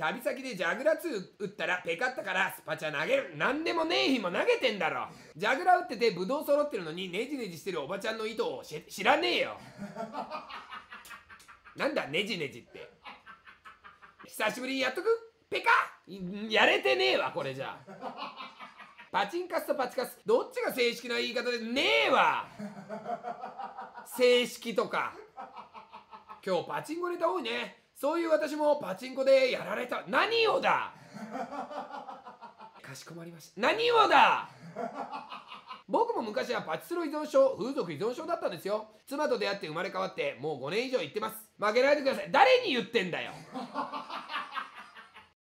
旅先でジャグラ2打ったらペカったからスパチャ投げる。なんでもねえ日も投げてんだろ。ジャグラ打っててブドウ揃ってるのにネジネジしてるおばちゃんの意図を知らねえよ。なんだネジネジって。久しぶりにやっとくペカ。やれてねえわこれじゃ。パチンカスとパチカスどっちが正式な言い方でねえわ。正式とか。今日パチンコネタ多いね。そういう私もパチンコでやられた。何をだ。かしこまりました。何をだ。僕も昔はパチスロ依存症、風俗依存症だったんですよ。妻と出会って生まれ変わってもう5年以上行ってます。負けないでください。誰に言ってんだよ。